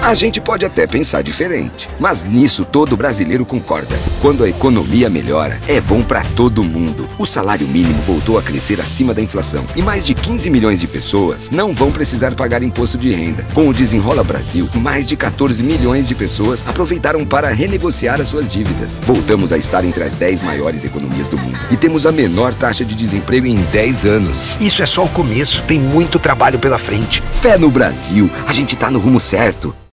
A gente pode até pensar diferente, mas nisso todo brasileiro concorda. Quando a economia melhora, é bom para todo mundo. O salário mínimo voltou a crescer acima da inflação e mais de 15 milhões de pessoas não vão precisar pagar imposto de renda. Com o Desenrola Brasil, mais de 14 milhões de pessoas aproveitaram para renegociar as suas dívidas. Voltamos a estar entre as 10 maiores economias do mundo e temos a menor taxa de desemprego em 10 anos. Isso é só o começo, tem muito trabalho pela frente. Fé no Brasil, a gente tá no rumo certo.